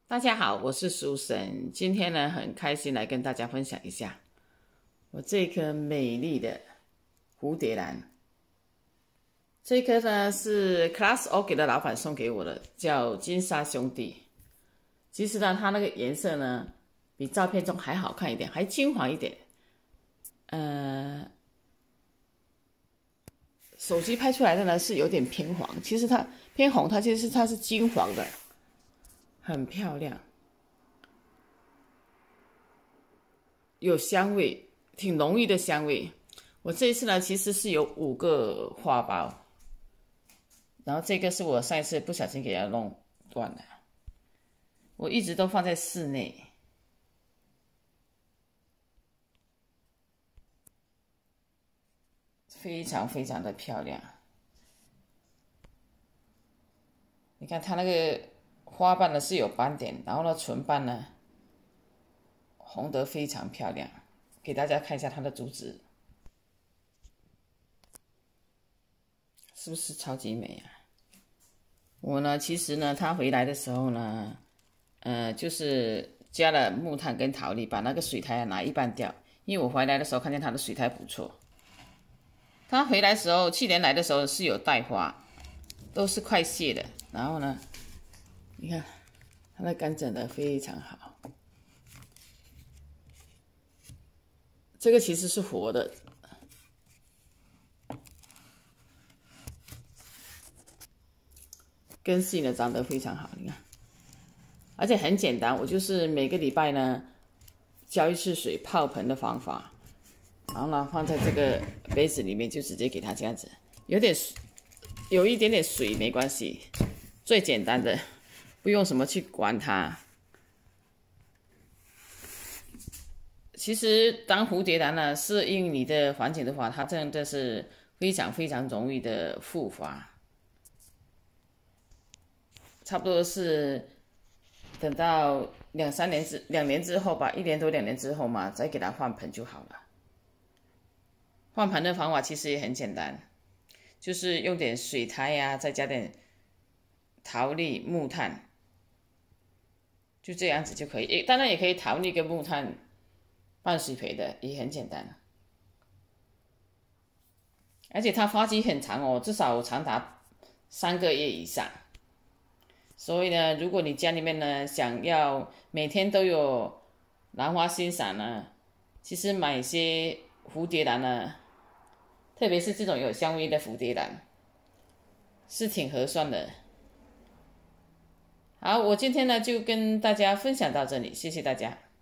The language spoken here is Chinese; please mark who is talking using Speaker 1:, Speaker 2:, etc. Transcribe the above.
Speaker 1: 大家好，我是苏神。今天呢，很开心来跟大家分享一下我这颗美丽的蝴蝶兰。这颗呢是 Class Orchid 的老板送给我的，叫金沙兄弟。其实呢，它那个颜色呢，比照片中还好看一点，还金黄一点。手机拍出来的呢是有点偏黄，其实它偏红，它其实它是金黄的，很漂亮。有香味，挺浓郁的香味。我这一次呢，其实是有5个花苞，然后这个是我上一次不小心给它弄断了。我一直都放在室内，非常非常的漂亮。你看它那个花瓣呢是有斑点，然后呢唇瓣呢红得非常漂亮。给大家看一下它的主旨，是不是超级美啊？我呢，其实呢，它回来的时候呢，就是加了木炭跟陶粒，把那个水苔拿一半掉。因为我回来的时候看见它的水苔不错。它回来的时候，去年来的时候是有带花，都是快谢的。然后呢，你看它的干整的非常好。这个其实是活的，根系呢长得非常好，你看。而且很简单，我就是每个礼拜呢浇一次水泡盆的方法，然后呢放在这个杯子里面，就直接给它这样子，有一点点水没关系，最简单的，不用什么去管它。其实当蝴蝶兰呢适应你的环境的话，它真的是非常非常容易的复发，差不多是。等到2年之后吧，1年多2年之后嘛，再给它换盆就好了。换盆的方法其实也很简单，就是用点水苔呀，再加点陶粒、木炭，就这样子就可以。当然也可以陶粒跟木炭拌水培的，也很简单。而且它花期很长哦，至少长达3个月以上。所以呢，如果你家里面呢想要每天都有兰花欣赏呢，其实买一些蝴蝶兰呢，特别是这种有香味的蝴蝶兰，是挺合算的。好，我今天呢就跟大家分享到这里，谢谢大家。